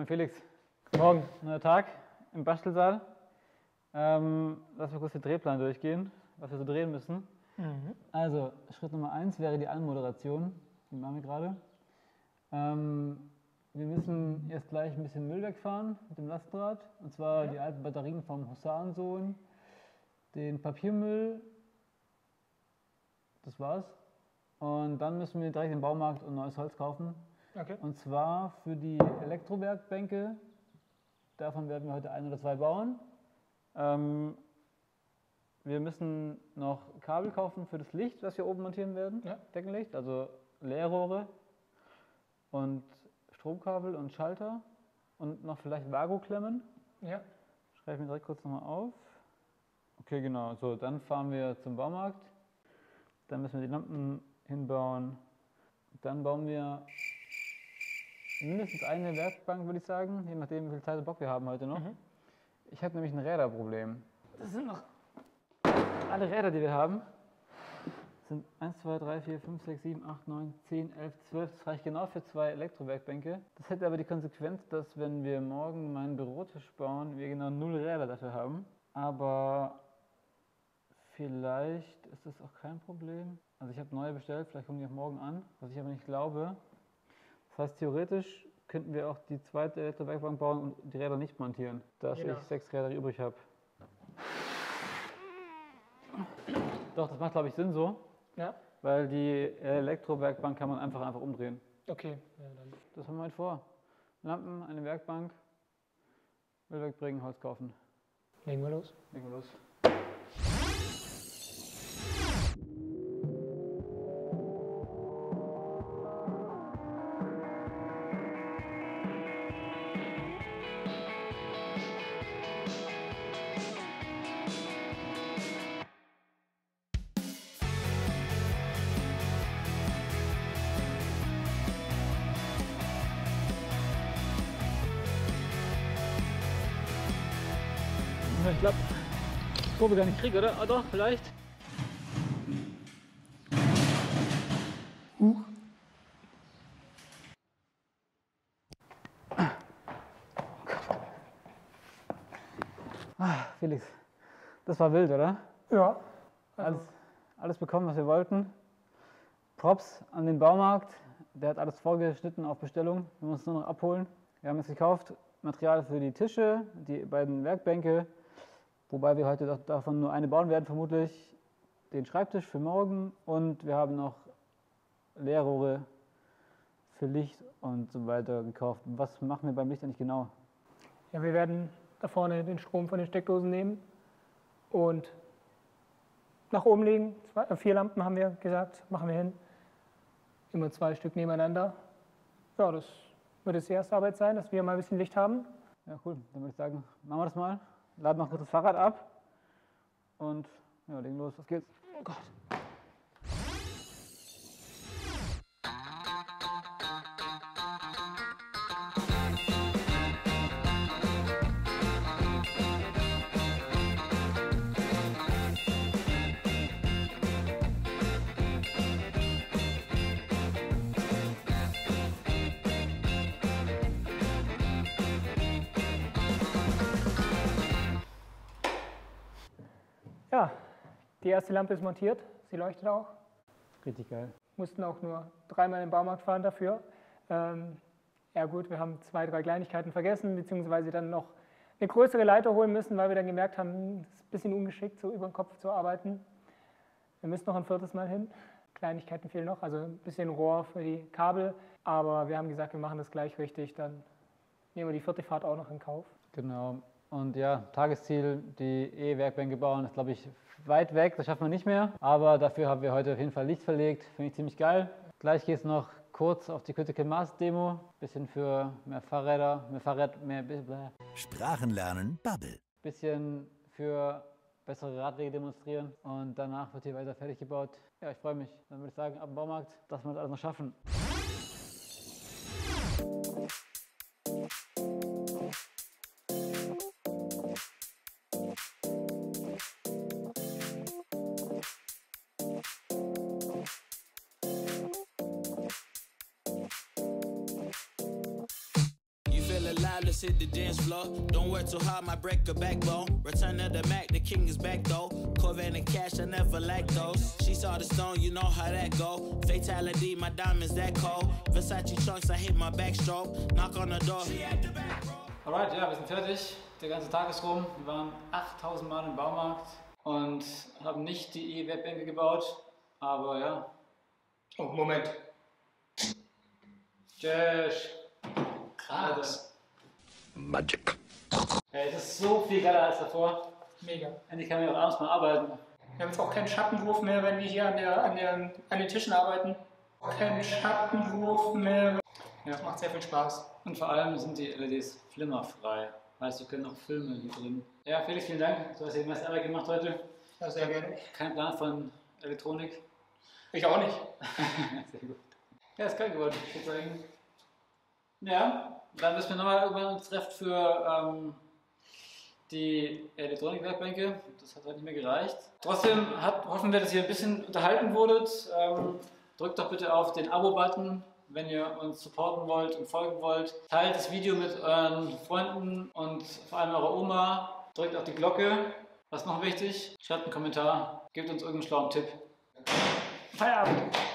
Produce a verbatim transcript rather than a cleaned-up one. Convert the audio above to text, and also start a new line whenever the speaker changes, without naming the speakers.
Moin Felix. Guten Morgen, neuer Tag im Bastelsaal. Ähm, lass mal kurz den Drehplan durchgehen, was wir so drehen müssen. Mhm. Also, Schritt Nummer eins wäre die Anmoderation. Die machen wir gerade. Ähm, wir müssen erst gleich ein bisschen Müll wegfahren mit dem Lastenrad. Und zwar ja. die alten Batterien vom Husarensohn, den Papiermüll. Das war's. Und dann müssen wir direkt im Baumarkt und neues Holz kaufen. Okay. Und zwar für die Elektrowerkbänke. Davon werden wir heute ein oder zwei bauen. Ähm, wir müssen noch Kabel kaufen für das Licht, was wir oben montieren werden. Ja. Deckenlicht, also Leerrohre und Stromkabel und Schalter. Und noch vielleicht Vago-Klemmen. Ja. Schreibe ich mir direkt kurz nochmal auf. Okay, genau. So, dann fahren wir zum Baumarkt. Dann müssen wir die Lampen hinbauen. Dann bauen wir mindestens eine Werkbank, würde ich sagen, je nachdem, wie viel Zeit und Bock wir haben heute noch. Mhm. Ich habe nämlich ein Räderproblem. Das sind noch alle Räder, die wir haben. Das sind eins, zwei, drei, vier, fünf, sechs, sieben, acht, neun, zehn, elf, zwölf. Das reicht genau für zwei Elektrowerkbänke. Das hätte aber die Konsequenz, dass wenn wir morgen meinen Bürotisch bauen, wir genau null Räder dafür haben. Aber vielleicht ist das auch kein Problem. Also ich habe neue bestellt, vielleicht kommen die auch morgen an, was ich aber nicht glaube. Das heißt, theoretisch könnten wir auch die zweite Elektrowerkbank bauen und die Räder nicht montieren, dass genau. ich sechs Räder übrig habe. Doch, das macht glaube ich Sinn so, ja. Weil die Elektrowerkbank kann man einfach einfach umdrehen. Okay. Ja, dann. Das haben wir heute vor. Lampen, eine Werkbank, Müll wegbringen, Holz kaufen.
Legen wir los.
Legen wir los. Ich glaube, die Kurve gar nicht kriege, oder? Ah doch, vielleicht. Huch. Ah, Felix, das war wild, oder?
Ja.
Also. Alles, alles bekommen, was wir wollten. Props an den Baumarkt. Der hat alles vorgeschnitten auf Bestellung. Wir müssen es nur noch abholen. Wir haben jetzt gekauft Material für die Tische, die beiden Werkbänke. Wobei wir heute davon nur eine bauen werden, vermutlich den Schreibtisch für morgen. Und wir haben noch Leerrohre für Licht und so weiter gekauft. Was machen wir beim Licht eigentlich genau?
Ja, wir werden da vorne den Strom von den Steckdosen nehmen und nach oben legen. Zwei, vier Lampen haben wir gesagt, machen wir hin. Immer zwei Stück nebeneinander. Ja, das wird jetzt die erste Arbeit sein, dass wir mal ein bisschen Licht haben.
Ja, cool. Dann würde ich sagen, machen wir das mal. Laden noch kurz das Fahrrad ab und ja, legen los. Was geht's? Oh Gott.
Ja, die erste Lampe ist montiert, sie leuchtet auch.
Richtig geil.
Mussten auch nur dreimal in den Baumarkt fahren dafür. Ähm, ja gut, wir haben zwei, drei Kleinigkeiten vergessen, beziehungsweise dann noch eine größere Leiter holen müssen, weil wir dann gemerkt haben, es ist ein bisschen ungeschickt, so über den Kopf zu arbeiten. Wir müssen noch ein viertes Mal hin. Kleinigkeiten fehlen noch, also ein bisschen Rohr für die Kabel. Aber wir haben gesagt, wir machen das gleich richtig, dann nehmen wir die vierte Fahrt auch noch in Kauf.
Genau. Und ja, Tagesziel, die E-Werkbänke bauen, ist glaube ich weit weg, das schaffen wir nicht mehr. Aber dafür haben wir heute auf jeden Fall Licht verlegt, finde ich ziemlich geil. Gleich geht es noch kurz auf die Critical Mass Demo, bisschen für mehr Fahrräder, mehr Fahrrad, mehr Bläh.
Sprachenlernen Bubble.
Bisschen für bessere Radwege demonstrieren und danach wird hier weiter fertig gebaut. Ja, ich freue mich. Dann würde ich sagen, ab dem Baumarkt, dass wir das alles noch schaffen.
still alive, let's hit the dance floor. Don't work too hard, my break a backbone. Return of the Mac, the king is back though. Corvette and cash, I never lack those. She saw the stone, you know how that go. Fatality, my diamonds that cold. Versace trunks, I hit my backstroke. Knock on the door.
Alright, ja, wir sind fertig. Der ganze Tag ist rum. Wir waren achttausend Mal im Baumarkt und haben nicht die E-Werkbänke gebaut, aber ja.
Oh, Moment.
Josh.
Krass.
Magic.
Hey, das ist so viel geiler als davor.
Mega.
Endlich kann man auch abends mal arbeiten.
Wir haben jetzt auch keinen Schattenwurf mehr, wenn wir hier an, der, an, der, an den Tischen arbeiten. Kein Schattenwurf mehr. Ja, das macht sehr viel Spaß.
Und vor allem sind die L E Ds flimmerfrei. Heißt, wir können auch Filme hier drin. Ja, Felix, vielen Dank. Du hast ja die meiste Arbeit gemacht heute.
Ja, sehr gerne.
Kein Plan von Elektronik.
Ich auch nicht.
Sehr gut. Ja, ist geil geworden, ich würde sagen. Ja, dann müssen wir nochmal irgendwann uns treffen für ähm, die Elektronikwerkbänke. Das hat heute nicht mehr gereicht. Trotzdem hat, hoffen wir, dass ihr ein bisschen unterhalten wurdet. Ähm, drückt doch bitte auf den Abo-Button, wenn ihr uns supporten wollt und folgen wollt. Teilt das Video mit euren Freunden und vor allem eurer Oma. Drückt auf die Glocke. Was noch wichtig? Schreibt einen Kommentar. Gebt uns irgendeinen schlauen Tipp.
Feierabend.